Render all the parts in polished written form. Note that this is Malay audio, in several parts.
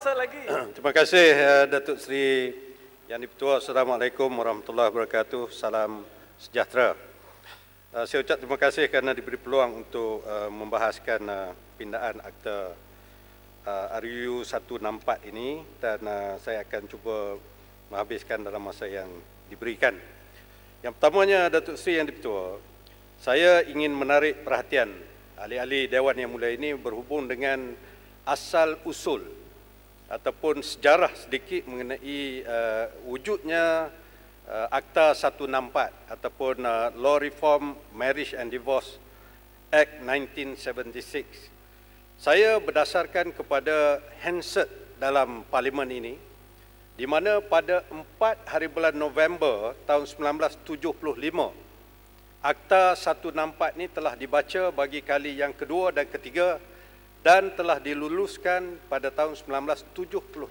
lagi. Terima kasih Datuk Seri Yang di-Pertua. Assalamualaikum warahmatullahi wabarakatuh. Salam sejahtera. Saya ucap terima kasih kerana diberi peluang untuk membahaskan pindaan Akta RUU 164 ini, dan saya akan cuba menghabiskan dalam masa yang diberikan. Yang pertamanya, Datuk Seri Yang di-Pertua, saya ingin menarik perhatian ahli-ahli Dewan Yang Mulia ini berhubung dengan asal usul ataupun sejarah sedikit mengenai wujudnya Akta 164 ataupun Law Reform Marriage and Divorce Act 1976. Saya berdasarkan kepada handset dalam parlimen ini, di mana pada 4 hari bulan November tahun 1975, Akta 164 ini telah dibaca bagi kali yang kedua dan ketiga dan telah diluluskan pada tahun 1976.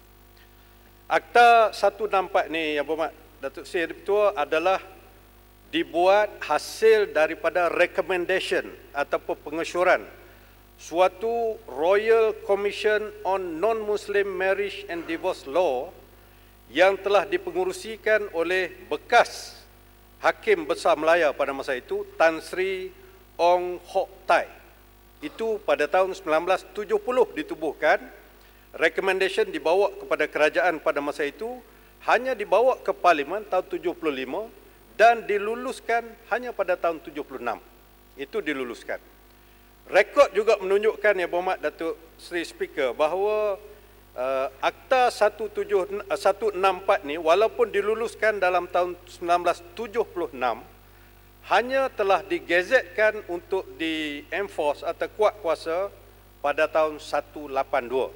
Akta 164 ini, Yang Berhormat Datuk Seri Yang di-Pertua, adalah dibuat hasil daripada recommendation ataupun pengesyuran suatu Royal Commission on Non-Muslim Marriage and Divorce Law yang telah dipengerusikan oleh bekas Hakim Besar Melaya pada masa itu, Tan Sri Ong Hok Tai. Itu pada tahun 1970 ditubuhkan. Recommendation dibawa kepada kerajaan pada masa itu, hanya dibawa ke Parlimen tahun 75 dan diluluskan hanya pada tahun 76. Itu diluluskan. Rekod juga menunjukkan, Yang Berhormat Datuk Seri Speaker, bahawa Akta 164 ni walaupun diluluskan dalam tahun 1976, hanya telah digazetkan untuk di-enforce atau kuat kuasa pada tahun 1982.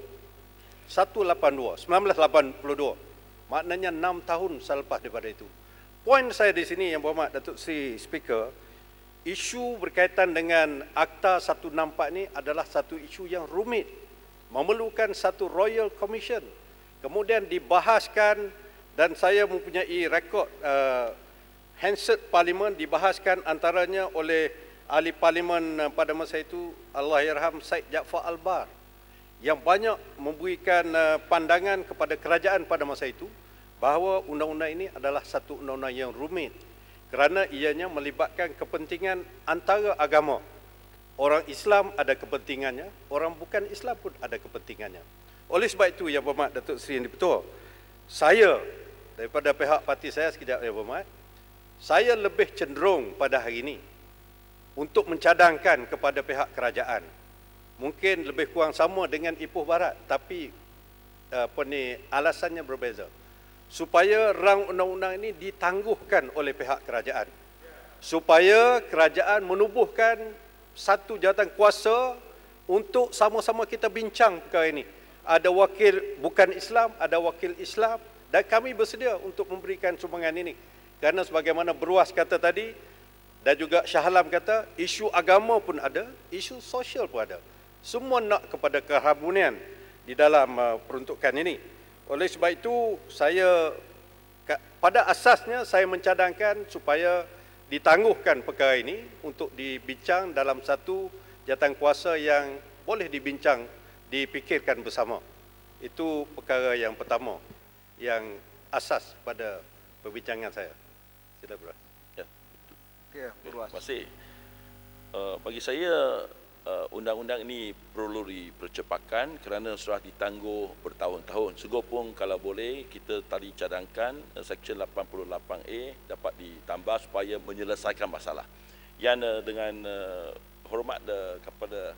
Maknanya 6 tahun selepas daripada itu. Poin saya di sini, Yang Berhormat Datuk Seri Speaker, isu berkaitan dengan Akta 164 ini adalah satu isu yang rumit, memerlukan satu Royal Commission, kemudian dibahaskan, dan saya mempunyai rekod handset Parlimen dibahaskan antaranya oleh ahli Parlimen pada masa itu, Allahyarham Syed Jaafar Albar, yang banyak memberikan pandangan kepada kerajaan pada masa itu bahawa undang-undang ini adalah satu undang-undang yang rumit kerana ianya melibatkan kepentingan antara agama. Orang Islam ada kepentingannya, orang bukan Islam pun ada kepentingannya. Oleh sebab itu, Yang Berhormat Datuk Seri Yang di-Pertua, saya daripada pihak parti saya sekejap, Yang Berhormat, saya lebih cenderung pada hari ini untuk mencadangkan kepada pihak kerajaan, mungkin lebih kurang sama dengan Ipoh Barat, tapi alasannya berbeza, supaya rang undang-undang ini ditangguhkan oleh pihak kerajaan, supaya kerajaan menubuhkan satu jawatan kuasa untuk sama-sama kita bincang perkara ini. Ada wakil bukan Islam, ada wakil Islam, dan kami bersedia untuk memberikan sumbangan ini. Kerana sebagaimana Beruas kata tadi, dan juga Shah Alam kata, isu agama pun ada, isu sosial pun ada. Semua nak kepada keharmonian di dalam peruntukan ini. Oleh sebab itu, saya pada asasnya saya mencadangkan supaya ditangguhkan perkara ini untuk dibincang dalam satu jawatan kuasa yang boleh dibincang, dipikirkan bersama. Itu perkara yang pertama, yang asas pada perbincangan saya. Sila Beruas. Ya. Okey, Beruas. Terima kasih. Bagi saya, undang-undang ini perlu dipercepatkan kerana sudah ditangguh bertahun-tahun. Sugopun kalau boleh kita tadi cadangkan Seksyen 88A dapat ditambah supaya menyelesaikan masalah. Yang dengan hormat kepada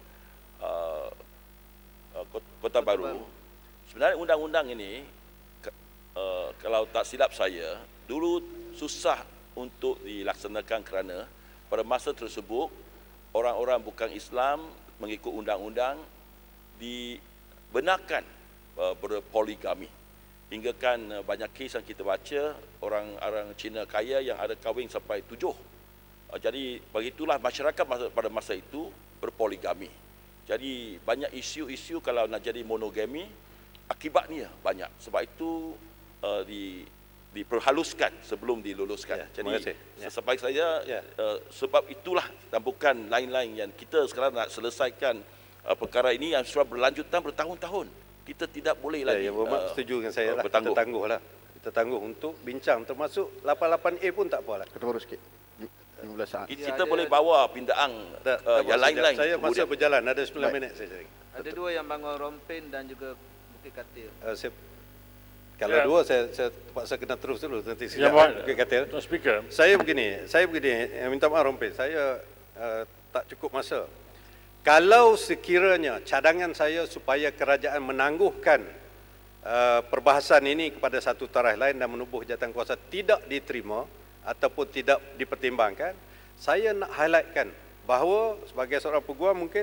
Kota Baru, sebenarnya undang-undang ini kalau tak silap saya, dulu susah untuk dilaksanakan kerana pada masa tersebut orang-orang bukan Islam mengikut undang-undang dibenarkan berpoligami. Hingga kan banyak kes yang kita baca, orang-orang Cina kaya yang ada kahwin sampai 7. Jadi begitulah masyarakat pada masa itu berpoligami. Jadi banyak isu-isu kalau nak jadi monogami, akibatnya banyak. Sebab itu diperhaluskan sebelum diluluskan. Ya, jadi sebaik saya sebab itulah, dan bukan lain-lain yang kita sekarang nak selesaikan perkara ini yang sudah berlanjutan bertahun-tahun. kita tidak boleh Ya, lagi Yang Berhormat setuju dengan saya lah. bertangguh. Kita tangguh lah. Kita tangguh untuk bincang, termasuk 88A pun tak apa lah. Ketua sikit. 15 saat. Kita boleh bawa pindaan yang lain-lain. Saya masa kemudian. berjalan, ada 9 Baik. minit saya cari. Ada dua yang Bangor Rompin dan juga Bukit Katil. Kalau Ya. dua, saya terpaksa kena terus dulu. Nanti Ya, silap Pak. kata. Tuan Speaker. Saya begini, minta maaf Rompin, saya tak cukup masa. Kalau sekiranya cadangan saya supaya kerajaan menangguhkan perbahasan ini kepada satu tarikh lain dan menubuh jawatan kuasa tidak diterima ataupun tidak dipertimbangkan, saya nak highlightkan bahawa sebagai seorang peguam mungkin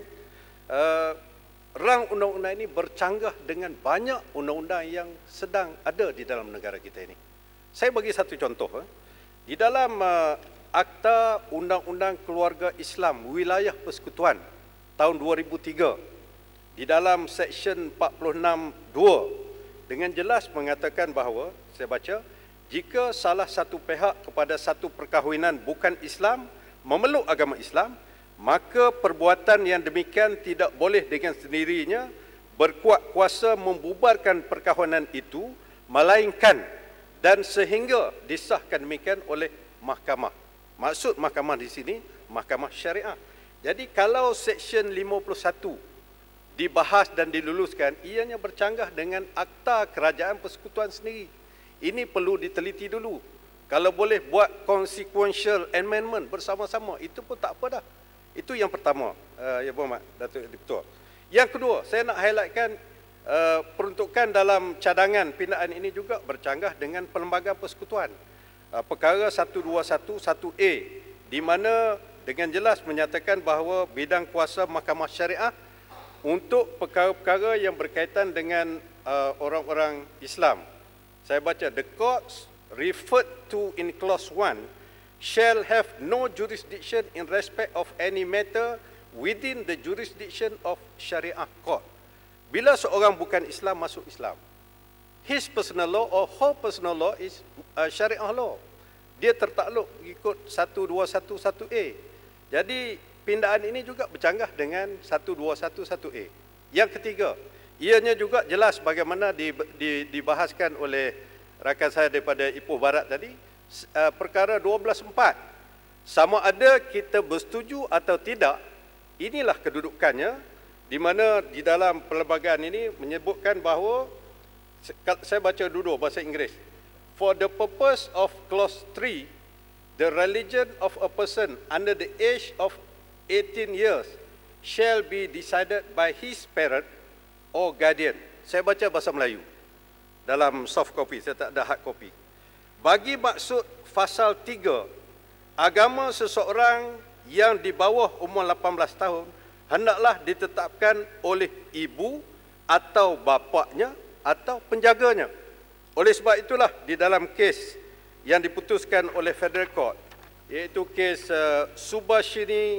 rang undang-undang ini bercanggah dengan banyak undang-undang yang sedang ada di dalam negara kita ini. Saya bagi satu contoh. Di dalam Akta Undang-Undang Keluarga Islam Wilayah Persekutuan tahun 2003, di dalam Seksyen 46(2) dengan jelas mengatakan bahawa, saya baca, jika salah satu pihak kepada satu perkahwinan bukan Islam memeluk agama Islam, maka perbuatan yang demikian tidak boleh dengan sendirinya berkuat kuasa membubarkan perkahwinan itu, melainkan dan sehingga disahkan demikian oleh mahkamah. Maksud mahkamah di sini, mahkamah syariah. Jadi kalau Seksyen 51 dibahas dan diluluskan, ianya bercanggah dengan Akta Kerajaan Persekutuan sendiri. Ini perlu diteliti dulu. Kalau boleh buat consequential amendment bersama-sama, itu pun tak apa dah. Itu yang pertama, Ya Berhormat Datuk Ketua. Yang kedua, saya nak highlightkan peruntukan dalam cadangan pindaan ini juga bercanggah dengan Perlembagaan Persekutuan. Perkara 121(1)A, di mana dengan jelas menyatakan bahawa bidang kuasa Mahkamah Syariah untuk perkara-perkara yang berkaitan dengan orang-orang Islam. Saya baca, the courts referred to in clause 1 shall have no jurisdiction in respect of any matter within the jurisdiction of Syariah Court. Bila seorang bukan Islam masuk Islam, his personal law or her personal law is Syariah law. Dia tertakluk ikut 121(1)A. Jadi pindaan ini juga bercanggah dengan 121(1)A. Yang ketiga, ianya juga jelas bagaimana dibahaskan oleh rakan saya daripada Ipoh Barat tadi, perkara 12(4). Sama ada kita bersetuju atau tidak, inilah kedudukannya, di mana di dalam perlembagaan ini menyebutkan bahawa, saya baca dulu bahasa Inggeris, for the purpose of clause 3, the religion of a person under the age of 18 years shall be decided by his parent or guardian. Saya baca bahasa Melayu dalam soft copy, saya tak ada hard copy. Bagi maksud pasal 3, agama seseorang yang di bawah umur 18 tahun hendaklah ditetapkan oleh ibu atau bapaknya atau penjaganya. Oleh sebab itulah di dalam kes yang diputuskan oleh Federal Court, iaitu kes Subashini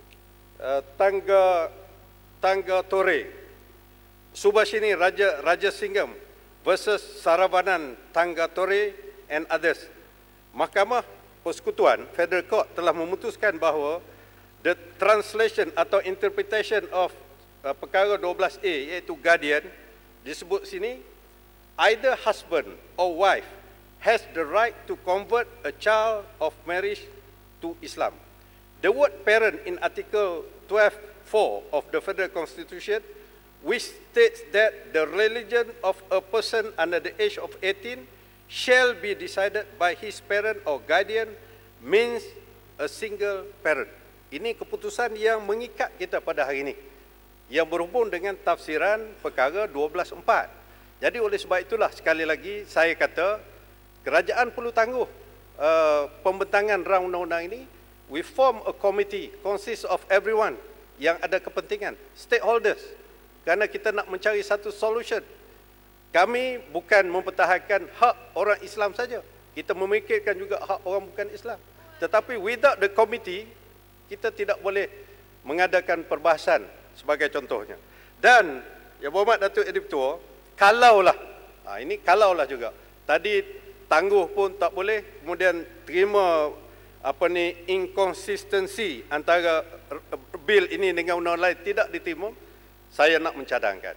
Tanggatore, Subashini Rajasingham versus Saravanan Tanggatore and others, Mahkamah Persekutuan Federal Court telah memutuskan bahawa the translation atau interpretation of perkara 12A, iaitu guardian, disebut sini, either husband or wife has the right to convert a child of marriage to Islam. The word parent in Article 12(4) of the Federal Constitution, which states that the religion of a person under the age of 18 shall be decided by his parent or guardian, means a single parent. Ini keputusan yang mengikat kita pada hari ini, yang berhubung dengan tafsiran perkara 12(4). Jadi oleh sebab itulah sekali lagi saya kata kerajaan perlu tangguh pembentangan rang undang-undang ini. We form a committee consist of everyone yang ada kepentingan, stakeholders, kerana kita nak mencari satu solution. Kami bukan mempertahankan hak orang Islam saja, kita memikirkan juga hak orang bukan Islam. Tetapi without the committee, kita tidak boleh mengadakan perbahasan sebagai contohnya. Dan Yang Berhormat Datuk Edip Tua, kalaulah, ini kalaulah juga, tadi tangguh pun tak boleh, kemudian terima inkonsistensi antara bil ini dengan undang lain tidak diterima, saya nak mencadangkan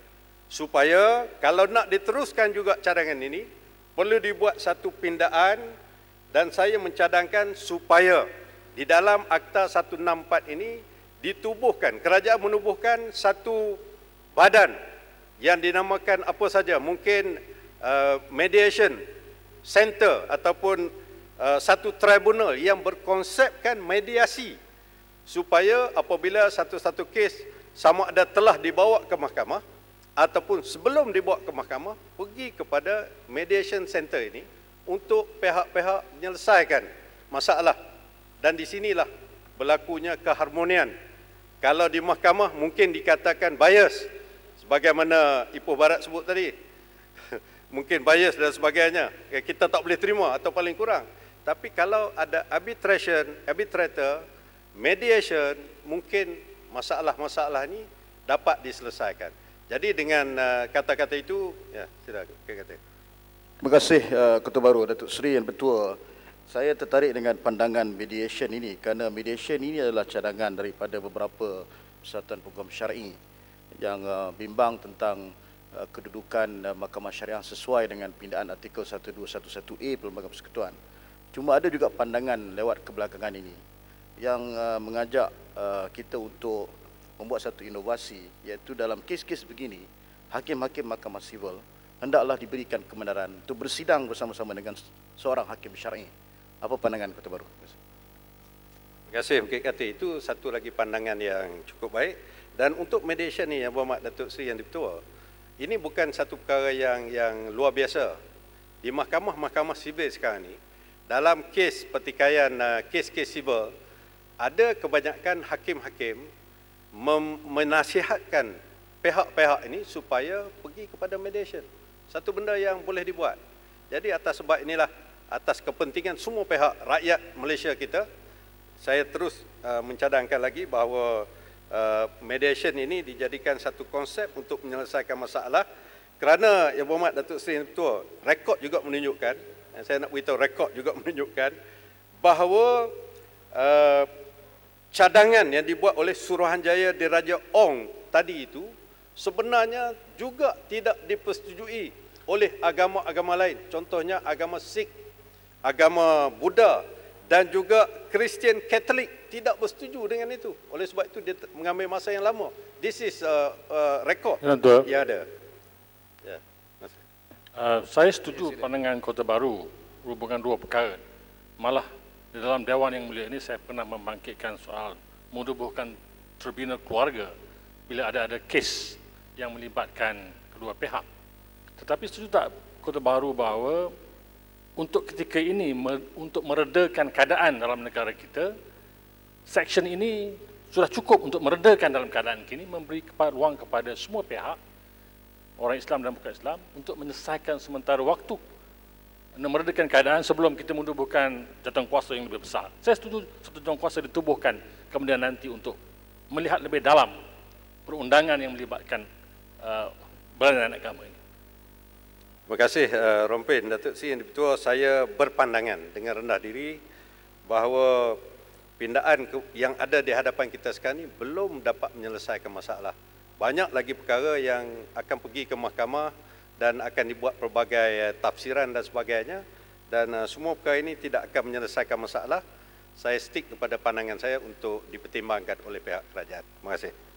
supaya kalau nak diteruskan juga cadangan ini, perlu dibuat satu pindaan dan saya mencadangkan supaya di dalam Akta 164 ini ditubuhkan, kerajaan menubuhkan satu badan yang dinamakan apa saja, mungkin mediation center ataupun satu tribunal yang berkonsepkan mediasi supaya apabila satu-satu kes sama ada telah dibawa ke mahkamah ataupun sebelum dibawa ke mahkamah, pergi kepada mediation center ini untuk pihak-pihak menyelesaikan masalah. Dan di sinilah berlakunya keharmonian. Kalau di mahkamah mungkin dikatakan bias, sebagaimana Ipoh Barat sebut tadi. Mungkin bias dan sebagainya. Kita tak boleh terima atau paling kurang. Tapi kalau ada arbitrator, mediation, mungkin masalah-masalah ini dapat diselesaikan. Jadi dengan kata-kata itu, ya, silakan kata. Terima kasih Ketua Baru Datuk Seri Yang Bertuah. Saya tertarik dengan pandangan mediation ini kerana mediation ini adalah cadangan daripada beberapa Persatuan Peguam Syar'i yang bimbang tentang kedudukan Mahkamah Syariah sesuai dengan pindaan artikel 1211A Perlembagaan Persekutuan. Cuma ada juga pandangan lewat kebelakangan ini yang mengajak kita untuk membuat satu inovasi, iaitu dalam kes-kes begini, hakim-hakim Mahkamah Sivil hendaklah diberikan kebenaran untuk bersidang bersama-sama dengan seorang hakim syar'i. Apa pandangan Ketua Baru? Terima kasih Bukit Kati. Itu satu lagi pandangan yang cukup baik. Dan untuk mediation ni, Yang Berhormat Datuk Seri Yang Dipertua, ini bukan satu perkara yang luar biasa. Di mahkamah-mahkamah sivil sekarang ni, dalam kes pertikaian kes-kes sivil, ada kebanyakan hakim-hakim menasihatkan pihak-pihak ini supaya pergi kepada mediation. Satu benda yang boleh dibuat. Jadi atas sebab inilah, atas kepentingan semua pihak rakyat Malaysia kita, saya terus mencadangkan lagi bahawa mediation ini dijadikan satu konsep untuk menyelesaikan masalah, kerana Yang Berhormat Datuk Seri Yang Bertuah, rekod juga menunjukkan, saya nak beritahu rekod juga menunjukkan bahawa cadangan yang dibuat oleh Suruhanjaya Diraja Ong tadi itu sebenarnya juga tidak dipersetujui oleh agama-agama lain. Contohnya agama Sikh, agama Buddha dan juga Kristian Katolik tidak bersetuju dengan itu. Oleh sebab itu dia mengambil masa yang lama. This is rekod yang ada. Ya. Saya setuju pandangan Kota Baru berhubungan dua perkara. Malah di dalam Dewan Yang Mulia ini saya pernah membangkitkan soal menubuhkan tribunal keluarga bila ada kes yang melibatkan kedua pihak. Tetapi setuju tak Kota Baru bahawa untuk ketika ini, untuk meredakan keadaan dalam negara kita, seksyen ini sudah cukup untuk meredakan dalam keadaan kini, memberi ruang kepada semua pihak, orang Islam dan bukan Islam, untuk menyelesaikan sementara waktu, meredakan keadaan sebelum kita menubuhkan jawatankuasa yang lebih besar. Saya setuju jawatankuasa ditubuhkan kemudian nanti untuk melihat lebih dalam perundangan yang melibatkan berlainan agama ini. Terima kasih Rompin. Datuk Seri Yang Dipertua, saya berpandangan dengan rendah diri bahawa pindaan yang ada di hadapan kita sekarang ini belum dapat menyelesaikan masalah. Banyak lagi perkara yang akan pergi ke mahkamah dan akan dibuat pelbagai tafsiran dan sebagainya, dan semua perkara ini tidak akan menyelesaikan masalah. Saya stick kepada pandangan saya untuk dipertimbangkan oleh pihak kerajaan. Terima kasih.